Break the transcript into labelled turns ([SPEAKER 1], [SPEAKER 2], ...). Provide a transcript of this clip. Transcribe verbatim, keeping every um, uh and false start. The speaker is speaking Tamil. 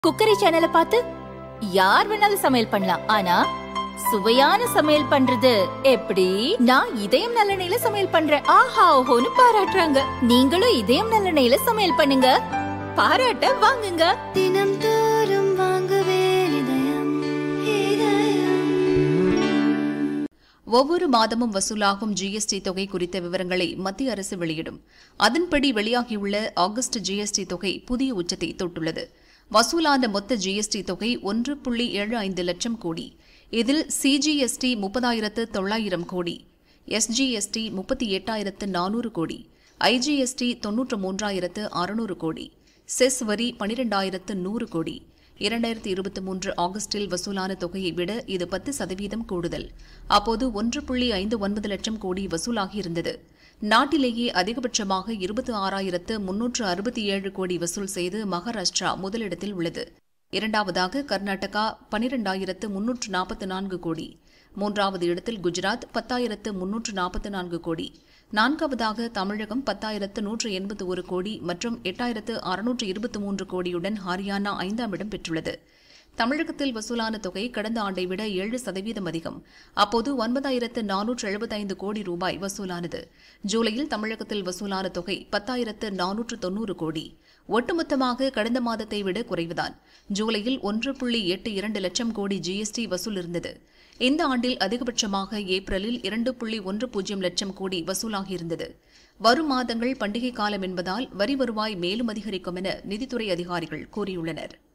[SPEAKER 1] குக்கரி சேனலை பார்த்து யார் வேணாலும் சமையல் பண்ணலாம். ஆனா சுவையான சமையல் பண்றது எப்படி? நான் இதயம் நல்லெண்ணெயில சமையல் பண்றேன். ஆஹா ஓஹோன்னு பாராட்டுறாங்க. நீங்களும் இதயம் நல்லெண்ணெயில சமையல் பண்ணுங்க, பாராட்ட வாங்குங்க.
[SPEAKER 2] தினம் தோறும் வாங்குவே இதயம் இதயம்.
[SPEAKER 3] ஒவ்வொரு மாதமும் வசூலாகும் ஜிஎஸ்டி தொகை குறித்த விவரங்களை மத்திய அரசு வெளியிடும். அதன்படி வெளியாகியுள்ள ஆகஸ்ட் ஜிஎஸ்டி தொகை புதிய உச்சத்தை தொட்டுள்ளது. வசூலான மொத்த ஜிஎஸ்டி தொகை ஒன்று புள்ளி ஏழு ஐந்து லட்சம் கோடி. இதில் சிஜிஎஸ்டி முப்பதாயிரத்து தொள்ளாயிரம் கோடி, எஸ்ஜிஎஸ்டி முப்பத்தி எட்டாயிரத்து நானூறு கோடி, ஐஜிஎஸ்டி தொன்னூற்று மூன்றாயிரத்து அறுநூறு கோடி, செஸ் வரி பனிரெண்டாயிரத்து நூறு கோடி. இரண்டாயிரத்தி இருபத்தி மூன்று ஆகஸ்டில் வசூலான தொகையை விட இது பத்து சதவீதம் கூடுதல். அப்போது ஒன்று புள்ளி ஐந்து ஒன்பது லட்சம் கோடி வசூலாகியிருந்தது. நாட்டிலேயே அதிகபட்சமாக இருபத்தி ஆறாயிரத்து முன்னூற்று அறுபத்தி ஏழு கோடி வசூல் செய்து மகாராஷ்டிரா முதலிடத்தில் உள்ளது. இரண்டாவதாக கர்நாடகா பனிரெண்டாயிரத்து முன்னூற்று நாற்பத்தி நான்கு கோடி, மூன்றாவது இடத்தில் குஜராத் பத்தாயிரத்து முன்னூற்று நாற்பத்தி நான்கு கோடி, நான்காவதாக தமிழகம் பத்தாயிரத்து நூற்று எண்பத்தி ஒரு கோடி மற்றும் எட்டாயிரத்து அறுநூற்று இருபத்தி மூன்று கோடியுடன் ஹரியானா ஐந்தாம் இடம் பெற்றுள்ளது. தமிழகத்தில் வசூலான தொகை கடந்த ஆண்டை விட ஏழு சதவீதம் அதிகம். அப்போது ஒன்பதாயிரத்து நானூற்று எழுபத்தைந்து கோடி ரூபாய் வசூலானது. ஜூலையில் தமிழகத்தில் வசூலான தொகை பத்தாயிரத்து நானூற்று தொன்னூறு கோடி. ஒட்டுமொத்தமாக கடந்த மாதத்தை விட குறைவுதான். ஜூலையில் ஒன்று புள்ளி எட்டு இரண்டு லட்சம் கோடி ஜிஎஸ்டி வசூல் இருந்தது. இந்த ஆண்டில் அதிகபட்சமாக ஏப்ரலில் இரண்டு புள்ளி ஒன்று பூஜ்ஜியம் லட்சம் கோடி வசூலாகியிருந்தது. வரும் மாதங்கள் பண்டிகை காலம் என்பதால் வரி வருவாய் மேலும் அதிகரிக்கும் என நிதித்துறை அதிகாரிகள் கூறியுள்ளனர்.